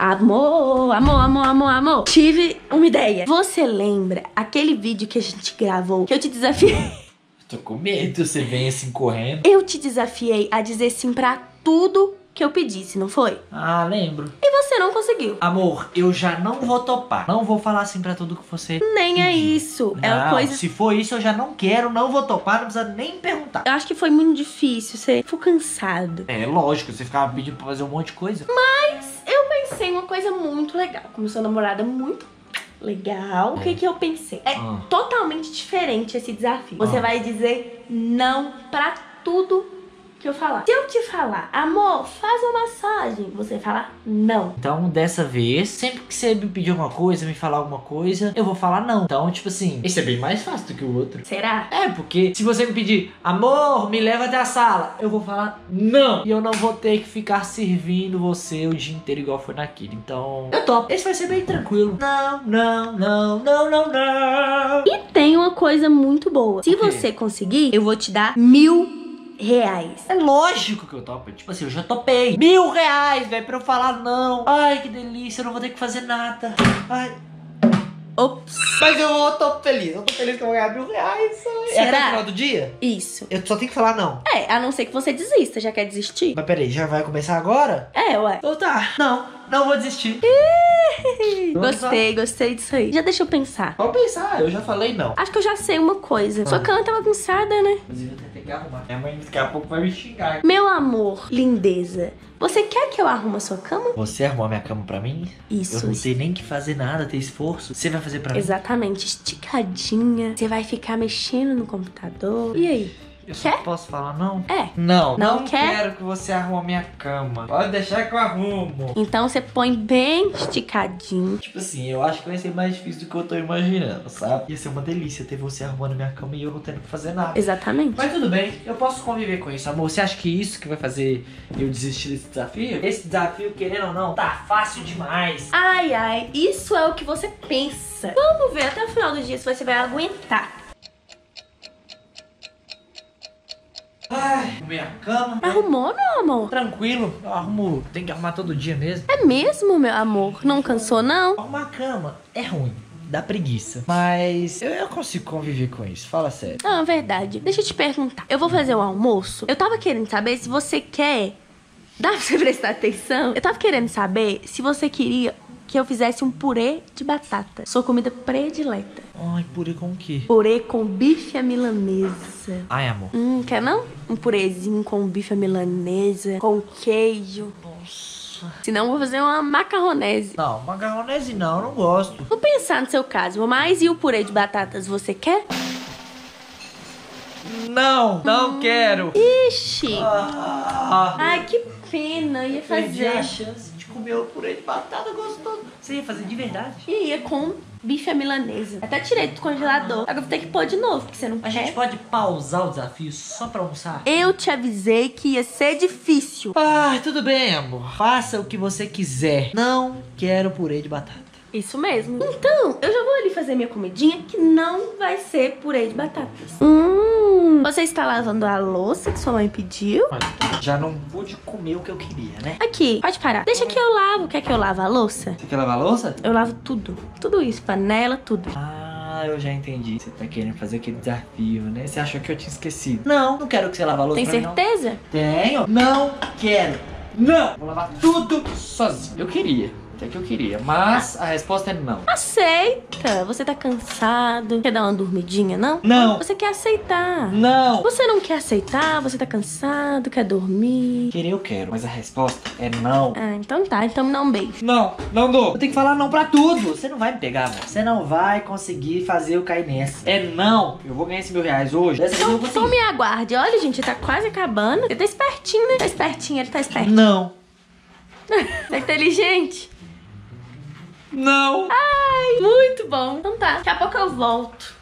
Amor, amor, amor, amor, amor. Tive uma ideia. Você lembra aquele vídeo que a gente gravou, que eu te desafiei? Tô com medo, você vem assim correndo. Eu te desafiei a dizer sim pra tudo que eu pedisse, não foi? Ah, lembro. E você não conseguiu. Amor, eu já não vou topar. Não vou falar assim pra tudo que você Nem pedir. é isso. É uma Não, coisa... se for isso eu já não quero, não vou topar, não precisa nem perguntar. Eu acho que foi muito difícil, você ficou cansado. É lógico, você ficava pedindo pra fazer um monte de coisa. Mas eu pensei em uma coisa muito legal. Como sua namorada muito legal, o que que eu pensei? É totalmente diferente esse desafio. Você vai dizer não pra tudo que eu falar. Se eu te falar, amor, faz uma massagem, você fala não. Então, dessa vez, sempre que você me pedir alguma coisa, me falar alguma coisa, eu vou falar não. Então, tipo assim, esse é bem mais fácil do que o outro. Será? É, porque se você me pedir, amor, me leva até a sala, eu vou falar não. E eu não vou ter que ficar servindo você o dia inteiro igual foi naquele. Então, eu topo. Esse vai ser bem tranquilo. Não, não, não, não, não, não. E tem uma coisa muito boa. Se você conseguir, eu vou te dar R$1000. É lógico que eu topo. Tipo assim, eu já topei. R$1000, velho, pra eu falar não. Ai, que delícia, eu não vou ter que fazer nada. Ai. Ops. Mas eu tô feliz. Eu tô feliz que eu vou ganhar R$1000. É até o final do dia? Isso. Eu só tenho que falar não. É, a não ser que você desista. Já quer desistir? Mas peraí, já vai começar agora? É, ué. Então tá. Não vou desistir. Gostei disso aí. Já deixa eu pensar. Pode pensar, eu já falei não. Acho que eu já sei uma coisa. Sua cama tá bagunçada, né? Inclusive, eu tenho que arrumar. Minha mãe daqui a pouco vai me xingar. Meu amor, lindeza, você quer que eu arrume a sua cama? Você arrumou a minha cama pra mim? Isso. Eu não tenho nem que fazer nada, ter esforço. Você vai fazer pra mim? Exatamente, esticadinha. Você vai ficar mexendo no computador. E aí? Eu só posso falar não? É. Não quer? quero que você arrume a minha cama. Pode deixar que eu arrumo. Então você põe bem esticadinho. Tipo assim, eu acho que vai ser mais difícil do que eu tô imaginando, sabe? Ia ser uma delícia ter você arrumando minha cama e eu não tendo que fazer nada. Exatamente. Mas tudo bem, eu posso conviver com isso, amor. Você acha que isso que vai fazer eu desistir desse desafio? Esse desafio, querendo ou não, tá fácil demais. Ai, ai, isso é o que você pensa. Vamos ver até o final do dia se você vai aguentar. Ai, minha cama. Arrumou, meu amor? Tranquilo, eu arrumo. Tem que arrumar todo dia mesmo. É mesmo, meu amor? Não cansou, não? Arrumar a cama é ruim, dá preguiça. Mas eu consigo conviver com isso, fala sério. Não, é verdade. Deixa eu te perguntar. Eu vou fazer um almoço. Eu tava querendo saber se você quer... Dá pra você prestar atenção? Eu tava querendo saber se você queria que eu fizesse um purê de batata. Sua comida predileta. Ai, purê com o quê? Purê com bife à milanesa. Ai, amor. Quer não? Um purezinho com bife à milanesa, com queijo. Nossa. Senão eu vou fazer uma macarronese. Não, macarronese não, eu não gosto. Vou pensar no seu caso, mas e o purê de batatas, você quer? Não quero. Ixi! Ai, que pena, ia Perdi a fazer. chance de comer o purê de batata gostoso. Você ia fazer de verdade? Ia com bife à milanesa. Até tirei do congelador. Agora eu vou ter que pôr de novo, porque você não A quer. gente pode pausar o desafio só pra almoçar? Eu te avisei que ia ser difícil. Ah, tudo bem, amor. Faça o que você quiser. Não quero purê de batata. Isso mesmo. Então, eu já vou ali fazer minha comidinha, que não vai ser purê de batatas. Você está lavando a louça que sua mãe pediu? Já não pude comer o que eu queria, né? Aqui, pode parar. Deixa que eu lavo. Quer que eu lave a louça? Você quer lavar a louça? Eu lavo tudo. Tudo isso, panela, tudo. Ah, eu já entendi. Você tá querendo fazer aquele desafio, né? Você achou que eu tinha esquecido. Não quero que você lave a louça Tem pra mim, não. certeza? Tenho. Não quero. Não. Vou lavar tudo sozinho. Eu queria. Até que eu queria. Mas a resposta é não. Aceita. Você tá cansado. Quer dar uma dormidinha, não? Não. Você quer aceitar. Não. Você não quer aceitar, você tá cansado, quer dormir. Querer eu quero, mas a resposta é não. Ah, então tá. Então me dá um beijo. Não dou. Eu tenho que falar não pra tudo. Você não vai me pegar, amor. Você não vai conseguir fazer eu cair nessa. É não. Eu vou ganhar esses R$1000 hoje. Dessa vez eu vou Então me aguarde. Olha, gente, tá quase acabando. Ele tá espertinho, né? Tá espertinho, ele tá espertinho. Não. Tá inteligente. Não. Ai, muito bom. Então tá, daqui a pouco eu volto.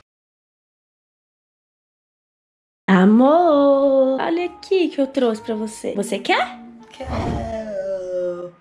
Amor, olha aqui que eu trouxe pra você. Você quer? Quero.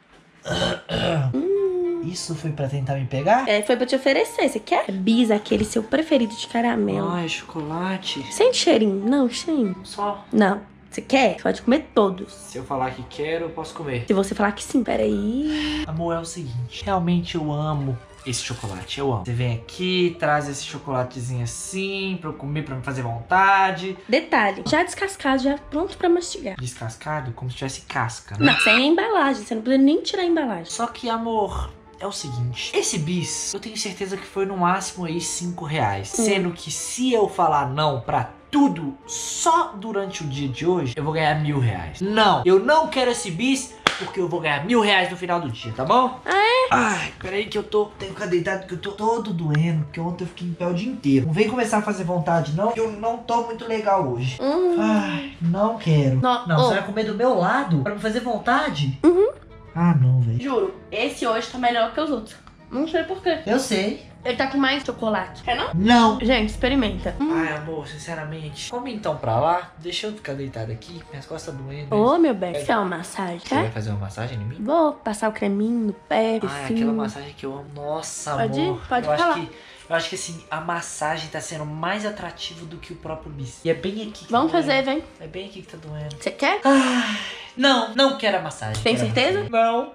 Isso foi pra tentar me pegar? É, foi pra te oferecer. Você quer? É bis, aquele seu preferido de caramelo. Ai, chocolate. Sente cheirinho. Não, cheirinho. Só. Não. Você quer? Você pode comer todos. Se eu falar que quero, eu posso comer. Se você falar que sim, peraí. Amor, é o seguinte, realmente eu amo esse chocolate, eu amo. Você vem aqui, traz esse chocolatezinho assim pra eu comer, pra me fazer vontade. Detalhe, já descascado, já pronto pra mastigar. Descascado, como se tivesse casca, né? Não, sem a embalagem, você não precisa nem tirar a embalagem. Só que, amor, é o seguinte, esse bis, eu tenho certeza que foi no máximo aí R$5. Sendo que se eu falar não pra tudo só durante o dia de hoje, eu vou ganhar R$1.000. Não, eu não quero esse bis porque eu vou ganhar R$1.000 no final do dia, tá bom? Ah, é? Ai, peraí que eu tenho que ficar deitado porque eu tô todo doendo, porque ontem eu fiquei em pé o dia inteiro. Não vem começar a fazer vontade não, que eu não tô muito legal hoje. Ai, não quero. Não, você vai comer do meu lado pra me fazer vontade? Ah, não, velho. Juro, esse hoje tá melhor que os outros. Não sei por quê. Eu sei. Ele tá com mais chocolate. Quer não? Não. Gente, experimenta. Ai, amor, sinceramente. Come então pra lá. Deixa eu ficar deitado aqui. Minhas costas doendo. Ô, meu bem. Quer uma massagem, Você vai tá? fazer uma massagem em mim? Vou passar o creminho no pé. Ai, aquela massagem que eu amo. Nossa, Pode amor. ir? Pode eu falar. Eu acho que assim, a massagem tá sendo mais atrativa do que o próprio bis. E é bem aqui que Vamos tá fazer, doendo. vem. É bem aqui que tá doendo. Você quer? Ai, não quero a massagem. Tem certeza? Não.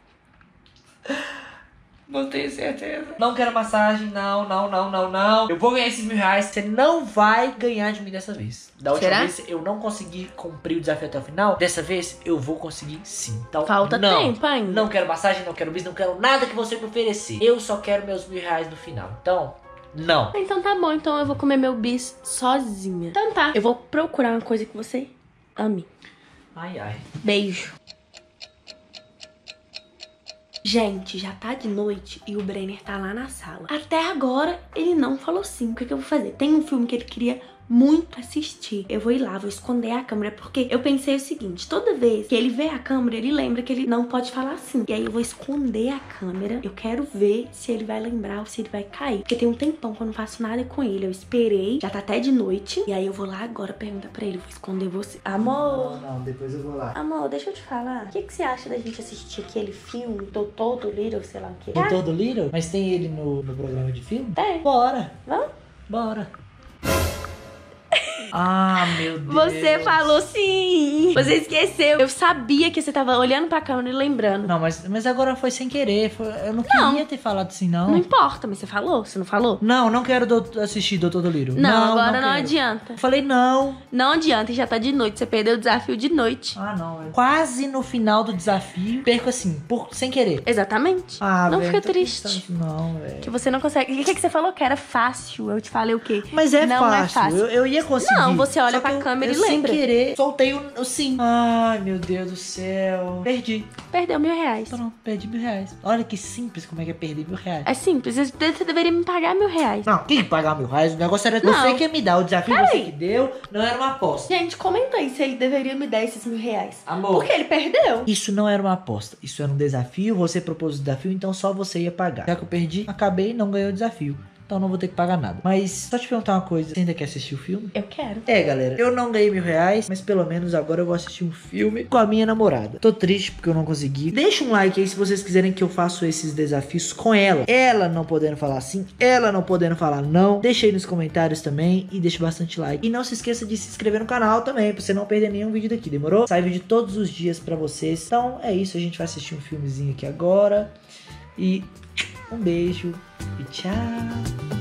Não tenho certeza. Não quero massagem, não. Eu vou ganhar esses R$1.000. Você não vai ganhar de mim dessa vez. Da última Será? vez eu não consegui cumprir o desafio até o final. Dessa vez eu vou conseguir sim. Então, Falta tempo ainda. Não quero massagem, não quero bis, não quero nada que você me oferecer. Eu só quero meus R$1.000 no final. Então, não. Então tá bom, então eu vou comer meu bis sozinha. Então tá. Eu vou procurar uma coisa que você ame. Ai, ai. Beijo. Gente, já tá de noite e o Brenner tá lá na sala. Até agora, ele não falou sim. O que eu vou fazer? Tem um filme que ele queria muito assistir. Eu vou ir lá, vou esconder a câmera, porque eu pensei o seguinte, toda vez que ele vê a câmera, ele lembra que ele não pode falar assim. E aí eu vou esconder a câmera. Eu quero ver se ele vai lembrar ou se ele vai cair. Porque tem um tempão que eu não faço nada com ele. Eu esperei, já tá até de noite. E aí eu vou lá agora perguntar pra ele, vou esconder você. Amor... Não, depois eu vou lá. Amor, deixa eu te falar. O que você acha da gente assistir aquele filme, Doutor Dolittle, sei lá o que? Doutor Dolittle? Mas tem ele no programa de filme? Tem. Bora. Vamos? Bora. Ah, meu Deus. Você falou sim. Você esqueceu. Eu sabia que você tava olhando pra câmera e lembrando. Não, mas agora foi sem querer. Eu não queria ter falado assim, não. Não importa, mas você falou? Você não falou? Não quero assistir Doutor Dolittle. Não, agora não quero. adianta. Falei não. Não adianta, já tá de noite. Você perdeu o desafio de noite. Ah, não, velho. Quase no final do desafio, perco assim, sem querer. Exatamente. Ah, não véio, fica tô triste. pensando, não, velho. Que você não consegue. O que você falou que era fácil? Eu te falei o quê? Mas é não fácil. É fácil. Eu ia conseguir. Não, você olha Só pra que câmera e eu lembra. Sem querer, soltei o sim. Ai, meu Deus do céu. Perdi. Perdeu R$1.000. Pronto, perdi R$1.000. Olha que simples como é que é perder R$1.000. É simples, você deveria me pagar R$1.000. Não, quem pagar R$1.000? O negócio era você que ia me dar. O desafio você que deu, não era uma aposta. Gente, comenta aí se ele deveria me dar esses R$1.000. Amor. Porque ele perdeu. Isso não era uma aposta. Isso era um desafio. Você propôs o desafio, então só você ia pagar. Já que eu perdi, acabei e não ganhei o desafio. Então não vou ter que pagar nada. Mas só te perguntar uma coisa. Você ainda quer assistir o filme? Eu quero. É, galera. Eu não ganhei R$1.000, mas pelo menos agora eu vou assistir um filme com a minha namorada. Tô triste porque eu não consegui. Deixa um like aí se vocês quiserem que eu faça esses desafios com ela. Ela não podendo falar sim, ela não podendo falar não. Deixa aí nos comentários também e deixa bastante like. E não se esqueça de se inscrever no canal também, pra você não perder nenhum vídeo daqui, demorou? Sai vídeo todos os dias pra vocês. Então é isso, a gente vai assistir um filmezinho aqui agora. E um beijo e tchau.